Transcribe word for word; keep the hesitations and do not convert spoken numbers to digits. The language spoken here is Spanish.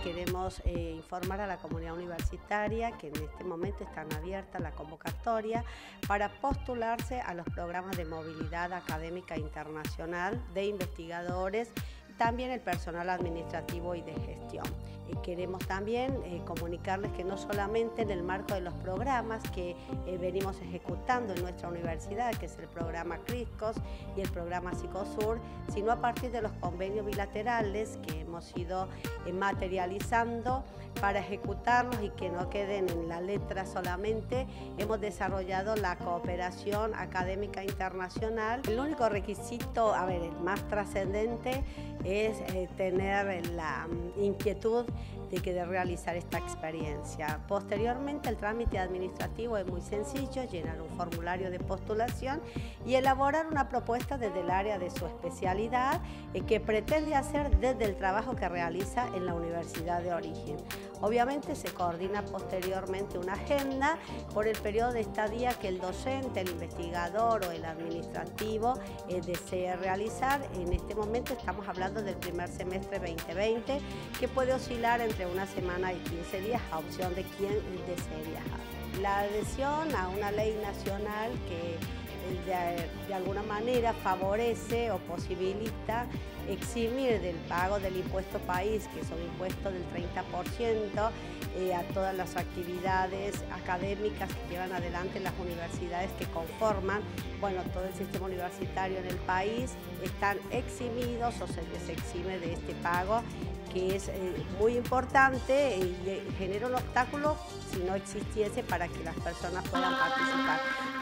queremos eh, informar a la comunidad universitaria que en este momento están abiertas la convocatoria para postularse a los programas de movilidad académica internacional de investigadores, también el personal administrativo y de gestión. Eh, queremos también eh, comunicarles que no solamente en el marco de los programas que eh, venimos ejecutando en nuestra universidad, que es el programa CRISCOS y el programa Psicosur, sino a partir de los convenios bilaterales que hemos ido eh, materializando para ejecutarlos y que no queden en la letra solamente, hemos desarrollado la cooperación académica internacional. El único requisito, a ver, el más trascendente, es eh, tener la um, inquietud de, que de realizar esta experiencia. Posteriormente, el trámite administrativo es muy sencillo: llenar un formulario de postulación y elaborar una propuesta desde el área de su especialidad eh, que pretende hacer desde el trabajo que realiza en la universidad de origen. Obviamente se coordina posteriormente una agenda por el periodo de estadía que el docente, el investigador o el administrativo eh, desee realizar. En este momento estamos hablando del primer semestre veinte veinte, que puede oscilar entre una semana y quince días a opción de quien desee viajar. La adhesión a una ley nacional que de, de alguna manera favorece o posibilita eximir del pago del impuesto país, que es un impuesto del treinta por ciento, eh, a todas las actividades académicas que llevan adelante las universidades que conforman, bueno, todo el sistema universitario en el país, están eximidos o se les exime de este pago, que es eh, muy importante y genera un obstáculo si no existiese para que las personas puedan participar.